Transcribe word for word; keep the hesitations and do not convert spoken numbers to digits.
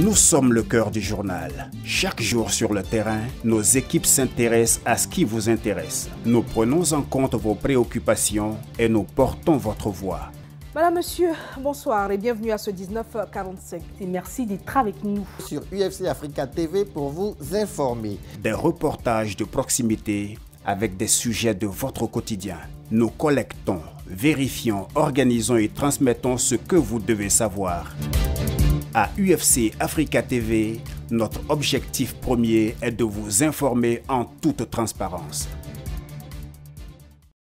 Nous sommes le cœur du journal. Chaque jour sur le terrain, nos équipes s'intéressent à ce qui vous intéresse. Nous prenons en compte vos préoccupations et nous portons votre voix. Madame, Monsieur, bonsoir et bienvenue à ce dix-neuf quarante-cinq. Et merci d'être avec nous. Sur U F C Africa T V pour vous informer. Des reportages de proximité avec des sujets de votre quotidien. Nous collectons, vérifions, organisons et transmettons ce que vous devez savoir. À U F C Africa T V, notre objectif premier est de vous informer en toute transparence.